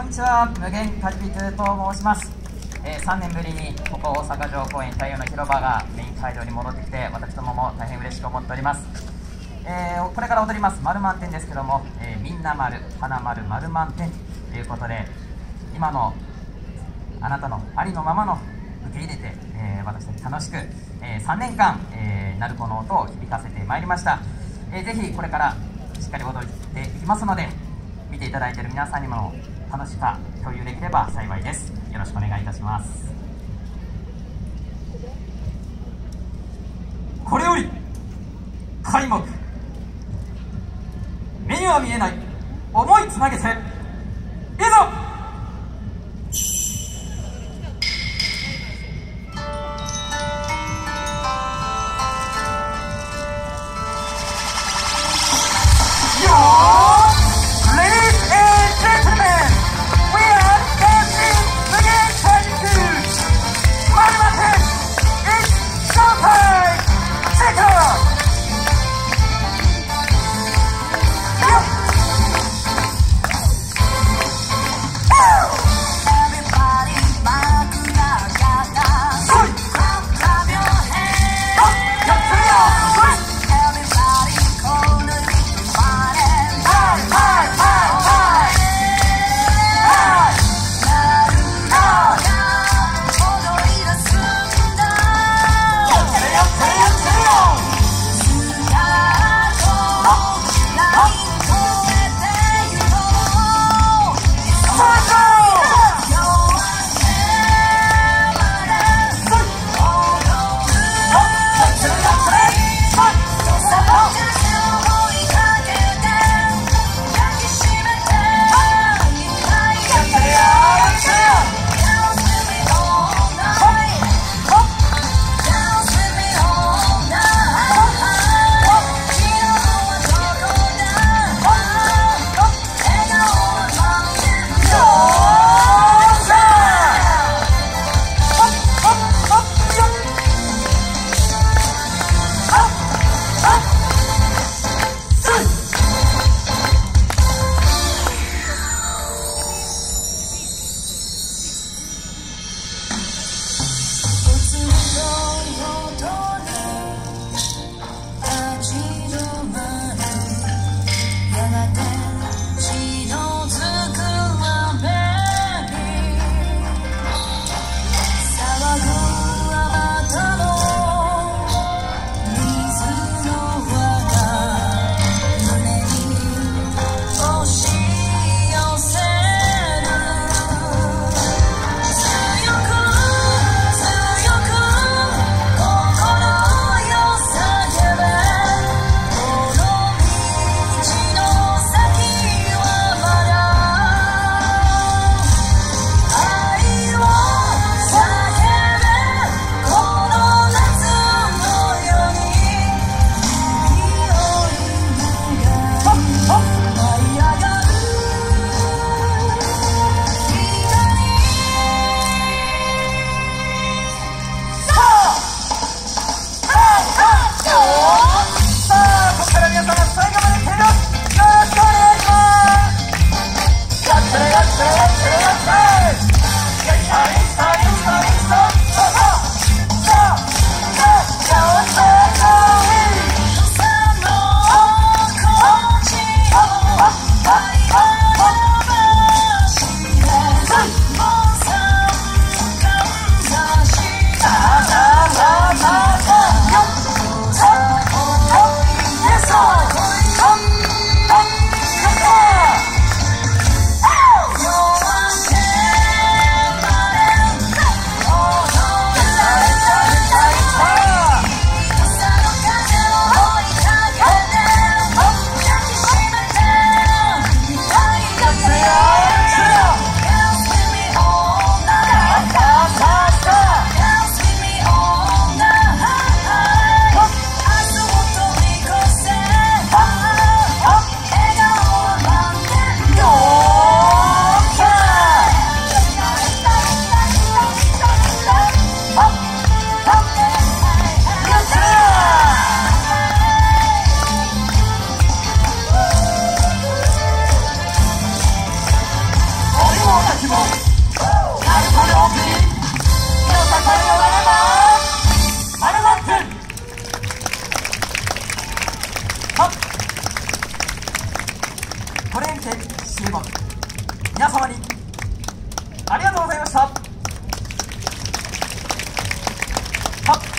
こんにちは、無限カジビトゥと申します。3年ぶりにここ大阪城公園太陽の広場がメイン会場に戻ってきて、私どもも大変嬉しく思っております。これから踊ります丸満点ですけども、みんな丸、花丸、丸満点ということで、今のあなたのありのままの受け入れて、私たち楽しく、3年間、鳴子の音を響かせてまいりました。ぜひこれからしっかり踊っていきますので、見ていただいている皆さんにも楽しさ共有できれば幸いです。よろしくお願いいたします。これより開幕。目には見えない思いつなげて、いざちもアルファの奥に火の支えをあればマルマッツトレンケ CM 皆様にありがとうございました。